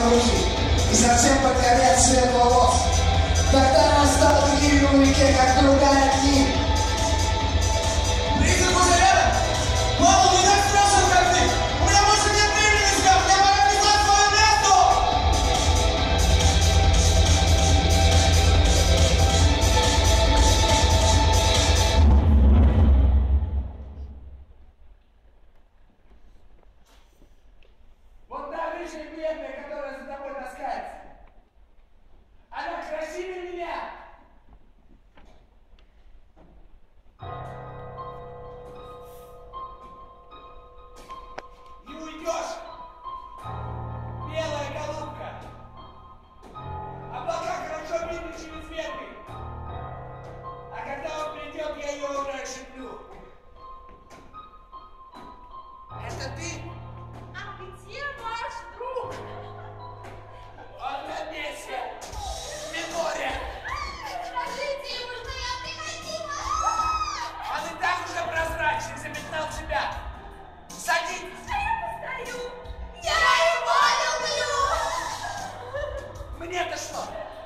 руки, и совсем потерять цвет волос. Тогда она стала гирью в реке, как другая к ним. Призрак уже рядом? Мама, не так страшен, как ты! У меня больше нет времени, Скаф! Мне пора бежать в свое место! Вот та рыжая бедная, которая за тобой таскается. Она красивее меня. Не уйдешь! Белая голубка! Облака хорошо видны через ветви. А когда он придет, я ее уже ошиблю. Это ты? А где ваш друг? Он на месте! В Миноре! Скажите ему, что я приходила! Он и так уже прозрачный, запятнал себя. Садитесь! А я постою! Я его люблю! Мне-то что?